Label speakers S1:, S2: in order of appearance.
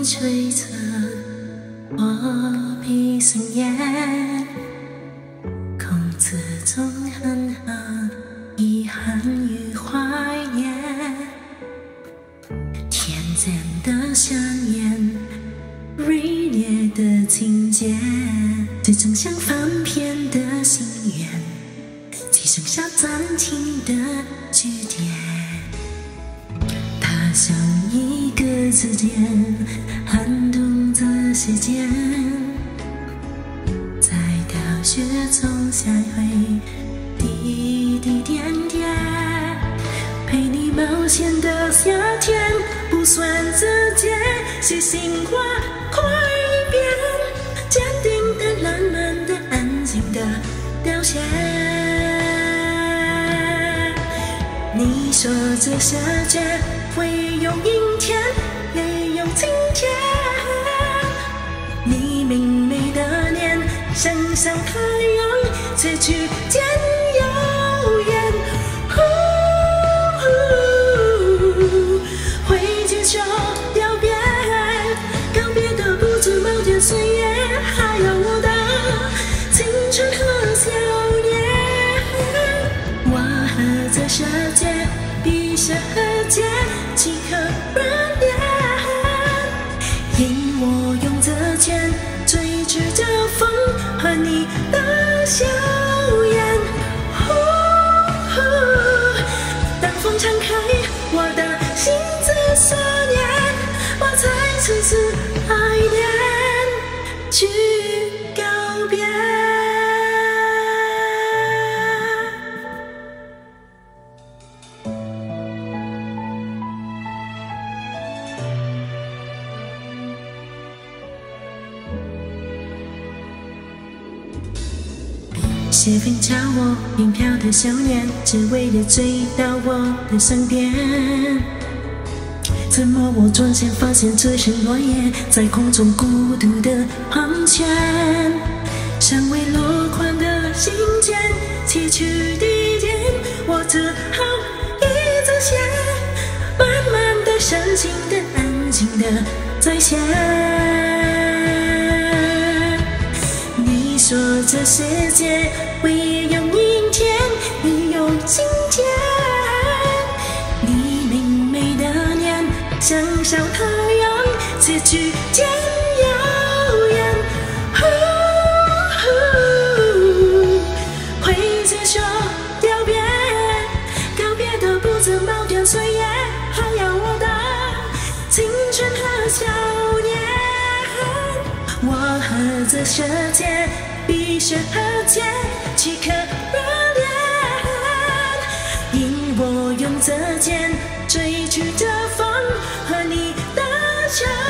S1: 吹着我闭上眼，空子中狠狠遗憾与怀念，天真的想念，锐烈的情节，最终像翻篇的心愿，只剩下暂停的句点。它像一个字典，撼动着时间，在大雪中相会，滴滴点点，陪你冒险的夏天，不算直接，写信话快一遍，坚定的、浪漫的、安静的凋谢。你说这世界会有阴天，也有晴天。你明媚的脸像小太阳，却去见遥远。挥去手表别，告别的不止某点岁月，还有我的青春和少年。我和这世界比舌和剑，几颗热恋，因我用这剑追逐着风和你的笑颜。当风敞开我的心之所念，我才此次爱恋去告别。斜风敲我轻飘的笑脸，只为了追到我的身边。沉默我转身发现这些落叶在空中孤独的盘旋，尚未落款的信件，崎岖地点，我只好一直写，慢慢的、深情的、安静的在写。你说这世界会有阴天，也有晴天。你明媚的脸像小太阳，却去见遥远。挥着手告别，告别的不止某点岁月，还有我的青春和少年。我和这世界比雪和剑，几颗热恋，因我用这剑追逐着风和你的笑。